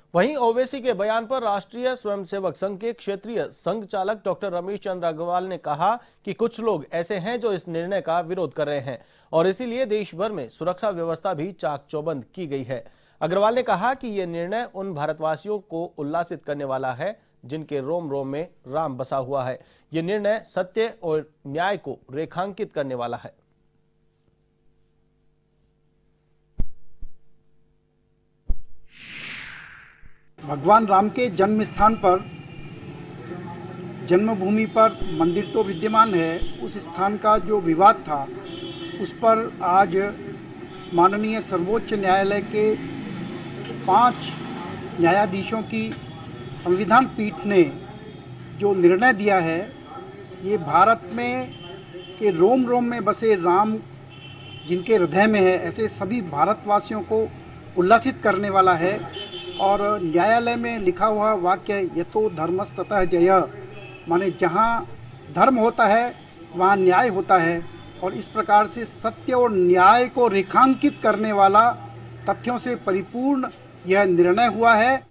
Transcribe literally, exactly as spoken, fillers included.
वहीं ओवैसी के बयान पर राष्ट्रीय स्वयंसेवक संघ के क्षेत्रीय संघ चालक डॉक्टर रमेश चंद्र अग्रवाल ने कहा कि कुछ लोग ऐसे हैं जो इस निर्णय का विरोध कर रहे हैं और इसीलिए देश भर में सुरक्षा व्यवस्था भी चाक चौबंद की गई है। अग्रवाल ने कहा कि यह निर्णय उन भारतवासियों को उल्लासित करने वाला है जिनके रोम रोम में राम बसा हुआ है। यह निर्णय सत्य और न्याय को रेखांकित करने वाला है। भगवान राम के जन्म स्थान पर, जन्मभूमि पर मंदिर तो विद्यमान है, उस स्थान का जो विवाद था उस पर आज माननीय सर्वोच्च न्यायालय के पांच न्यायाधीशों की संविधान पीठ ने जो निर्णय दिया है, ये भारत में के रोम रोम में बसे राम जिनके हृदय में है, ऐसे सभी भारतवासियों को उल्लासित करने वाला है। और न्यायालय में लिखा हुआ वाक्य यतो धर्मस्ततः जयः, माने जहाँ धर्म होता है वहाँ न्याय होता है। और इस प्रकार से सत्य और न्याय को रेखांकित करने वाला, तथ्यों से परिपूर्ण यह निर्णय हुआ है।